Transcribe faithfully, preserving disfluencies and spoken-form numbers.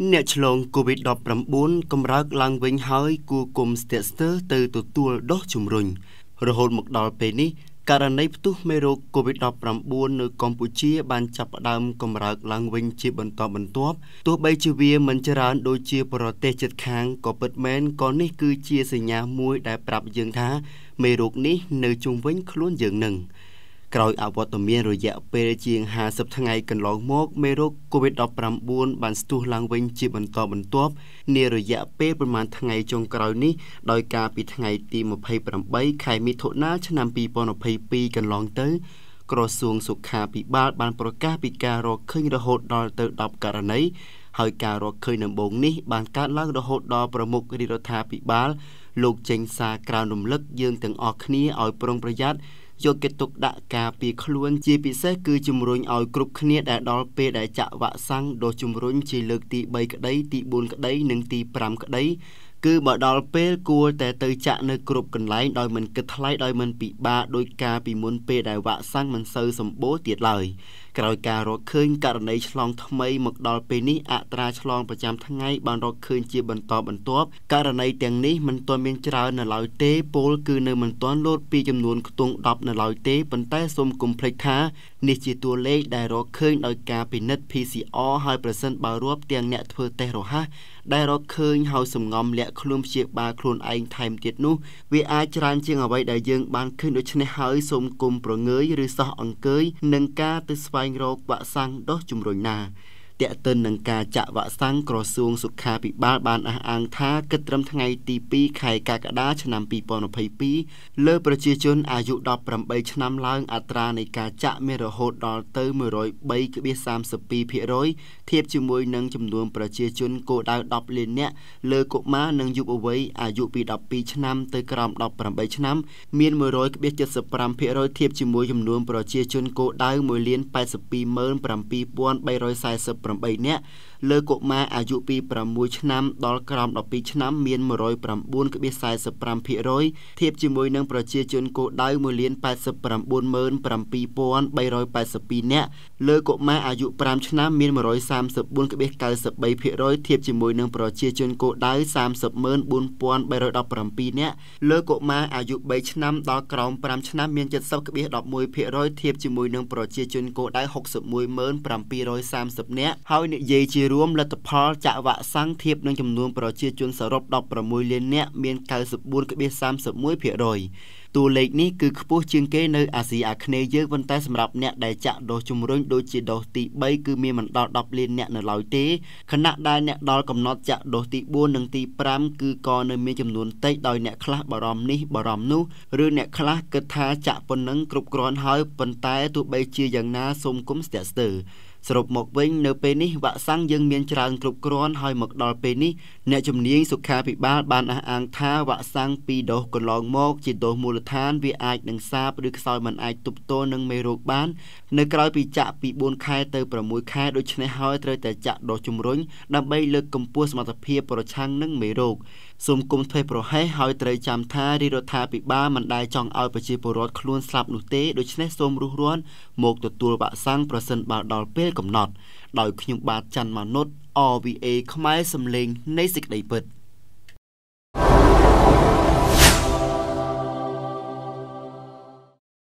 អ្នកឆ្លង កូវីដ ដប់ប្រាំបួន កម្រើកឡើងវិញហើយគួរគុំស្ទាក់ស្ទើរទៅទទួលដុសជំរុញរហូតមកដល់ពេលនេះករណីផ្ទុះមេរោគ កូវីដ ដប់ប្រាំបួន នៅកម្ពុជាបានចាប់ផ្ដើមកម្រើកឡើងវិញជាបន្តបន្ទាប់ទោះបីជាវាមិនច្រើនដូចជាប្រទេសជិតខាងក៏ពិតមែនក៏នេះគឺជាសញ្ញាមួយដែលប្រាប់យើងថាមេរោគនេះនៅជុំវិញខ្លួនយើងនឹងក្រោយអវត្តមានរយៈពេលជាងห้าสิบថ្ងៃកន្លងមកមេរោគ កូវីដ ដប់ប្រាំបួន បានស្ទុះឡើងវិញជាបន្តបន្ទាប់នារយៈពេលប្រមាណថ្ងៃចុងក្រោយនេះដោយការពីថ្ងៃទីยี่สิบแปดខែមិថុនាឆ្នាំยี่สิบยี่สิบสองកន្លងទៅក្រសួងសុខាភិបាលបានប្រកាសពីការរកឃើញរហូតដល់ទៅដប់ករណីហើយការរកឃើញដំបូងនេះបានកើតឡើងរហូតដល់ប្រមុខរាជរដ្ឋាភិបាលលោកចេញសារក្រៅរំលឹកយើងទាំងអស់គ្នាឲ្យប្រុងប្រយ័ត្នយកគេទុកដាក់ការពីខ្លួនជាពិសេសគឺជំរុញឲ្យគ្រប់គ្នាដែលដល់ពេលដែលចាក់វ៉ាក់សាំងដូសជំរុញជាលើកទីបីក្តីទីបួនក្តីនិងទីប្រាំក្តីគឺបើដល់ពេលគួរតែទៅចាក់នៅគ្រប់កន្លែងដោយមិនគិតថ្លៃដោយមិនពិបាកដោយការពីមុនពេលដែលវ៉ាក់សាំងមិនសូវសម្បូរទៀតឡើយក្រោយការរកឃើញករណីឆ្លងថ្មីមកដល់ពេលនេះអត្រាឆ្លងប្រចាំថ្ងៃបានរកឃើញជាបន្តបន្ទាប់ករណីទាំងនេះមិនទាន់មានច្រើននៅឡើយទេពលគឺនៅមិនទាន់លោតពីចំនួនខ្ទង់ដប់នៅឡើយទេប៉ុន្តែសូមកុំភ្លេចថានេះជាតួលេខដែលរកឃើញដោយការពិនិត្យ พี ซี អារ ហើយប្រសិនបើរាប់ទាំងអ្នកធ្វើតេស្តរហ័សដែលរកឃើញហើយសំងំលាក់ខ្លួនព្យាបាលខ្លួនឯងថែមទៀតនោះវាអាចច្រើនជាងអ្វីដែលយើងបានឃើញដូច្នេះហើយសូមគុំប្រងើយឬសោះអង្គើយនឹងការទៅស្វែងរកវ៉ាក់សាំងដុសជំរុញណាទាក់ទិននឹងការចាក់វ៉ាក់សាំងក្រសួងសុខាភិបាលបានអះអាងថាគិតត្រឹមថ្ងៃទីពីរខែកក្កដាឆ្នាំยี่สิบยี่สิบสองលើប្រជាជនអាយុដប់ប្រាំបីឆ្នាំឡើងអត្រានៃការចាក់មានរហូតដល់ទៅមួយរយបីcelá třiសាមសិបពីរភាគរយធៀបជាមួយនឹងចំនួនប្រជាជនគោលដៅដប់លាននាក់លើកុមារនិងយុវវ័យអាយុពីដប់ពីរឆ្នាំទៅក្រោមដប់ប្រាំបីឆ្នាំមានមួយរយcelá třiសិបប្រាំភាគរយធៀបជាមួយចំនួនប្រជាជនគោលដៅមួយលានแปดสิบสองหมื่นเจ็ดพันสามร้อยสี่สิบแปดនាក់លើកុមារអាយុពីប្រាំមួយឆ្នាំដល់ក្រោមដប់ពីរឆ្នាំមានមួយរយ៩celá四四สิบห้าភាគរយធៀបជាមួយនឹងប្រជាជនគោលដៅមួយលានแปดสิบเก้าหมื่นเจ็ดพันสามร้อยแปดสิบสองនាក់លើកុមារអាយុប្រាំឆ្នាំមានមួយរយสามสิบสี่celáเก้าสิบสามភាគរយធៀបជាមួយនឹងប្រជាជនគោលដៅสามสิบหมื่นสี่พันแปดร้อยสิบเจ็ดនាក់លើកុមារអាយុបីឆ្នាំដល់ក្រោមប្រាំឆ្នាំមានเจ็ดสิบceláสิบเอ็ดភាគរយធៀបជាមួយនឹងប្រជាជនគោលដៅหกสิบเอ็ดหมื่นเจ็ดพันสามร้อยสามสิบនាក់ហើយនិយាយជារួមលទ្ធផលចាក់វ៉ាក់សាំងធៀបនឹងចំនួនប្រជាជនសរុបដប់ប្រាំមួយលាននាក់មាន九十四celáสามสิบเอ็ดភាគរយតួលេខនេះគឺខ្ពស់ជាងគេនៅអាស៊ីអាគ្នេយ៍យើងប៉ុន្តែសម្រាប់អ្នកដែលចាក់ដូសជំរុញដូចជាដូសទីបីគឺមានមិនដល់ដប់លានអ្នកនៅឡើយទេខណៈដែលអ្នកដល់កំណត់ចាក់ដូសទីបួននិងទីប្រាំគឺក៏នៅមានចំនួនតិចដោយអ្នកខ្លះបារម្ភនេះបារម្ភនោះឬអ្នកខ្លះគិតថាចាក់ប៉ុណ្ណឹងគ្រប់គ្រាន់ហើយប៉ុន្តែទោះបីជាយ៉ាងណាសូមគុំស្ទាក់ស្ទើរសរុបមកវិញនៅពេលនេះវ៉ាក់សាំងយើងមានច្រើនគ្រប់គ្រាន់ហើយមកដល់ពេលនេះអ្នកជំនាញសុខាភិបាលបានអះអាងថាវ៉ាក់សាំងពីរដូសកន្លងមកជាដូសមូលដ្ឋានវាអាចនឹងសាបឬខ្សោយមិនអាចទប់ទល់នឹងមេរោគបាននៅក្រៅពីចាក់ពីបួនខែទៅប្រាំមួយខែដូច្នេះហើយត្រូវតែចាក់ដូសជំរុញដើម្បីលើកកម្ពស់សមត្ថភាពប្រឆាំងនឹងមេរោគសូមគុំធ្វេសប្រហែសហើយត្រូវចាំថារាជរដ្ឋាភិបាលមិនដែលចង់ឲ្យប្រជាពលរដ្ឋខ្លួនស្លាប់នោះទេដូច្នេះសូមរុះរាន់មកទទួលវ៉ាក់សាំងប្រសិនបើដល់ពេលកំណត់ដោយខ្ញុំបាទច័ន្ទមានុត អារ វី เอ ខ្មែរសំឡេងនៃសេចក្តីពិត